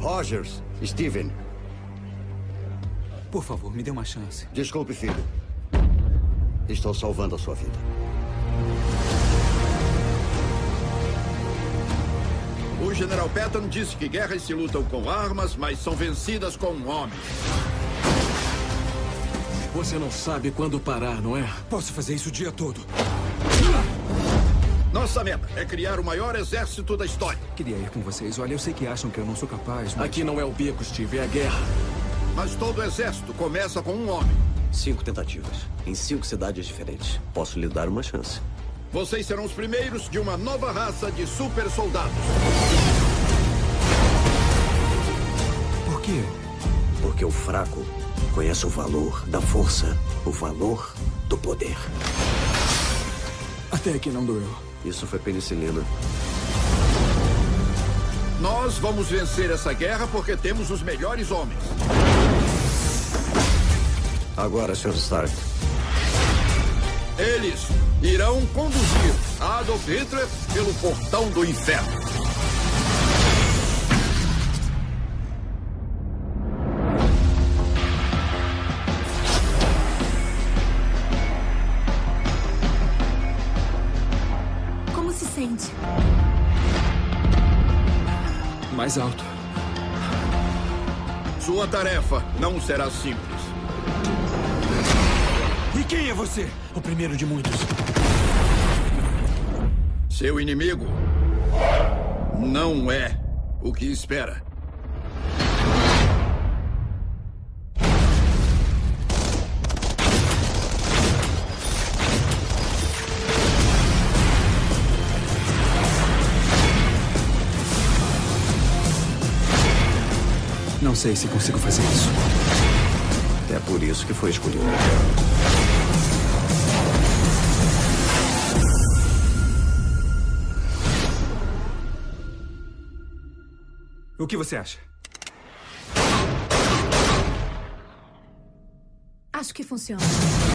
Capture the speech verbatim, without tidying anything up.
Rogers, Steven. Por favor, me dê uma chance. Desculpe, filho. Estou salvando a sua vida. O General Patton disse que guerras se lutam com armas, mas são vencidas com homens. Você não sabe quando parar, não é? Posso fazer isso o dia todo. Nossa meta é criar o maior exército da história. Queria ir com vocês. Olha, eu sei que acham que eu não sou capaz, mas... Aqui não é o bico, Steve, é a guerra. Mas todo exército começa com um homem. Cinco tentativas, em cinco cidades diferentes. Posso lhe dar uma chance. Vocês serão os primeiros de uma nova raça de super soldados. Por quê? Porque o fraco conhece o valor da força, o valor do poder. Até que não doeu. Isso foi penicilina. Nós vamos vencer essa guerra porque temos os melhores homens. Agora, senhor Stark. Eles irão conduzir Adolf Hitler pelo portão do inferno. Como se sente? Mais alto. Sua tarefa não será simples. E quem é você? O primeiro de muitos. Seu inimigo não é o que espera. Não sei se consigo fazer isso. É por isso que foi escolhido. O que você acha? Acho que funciona.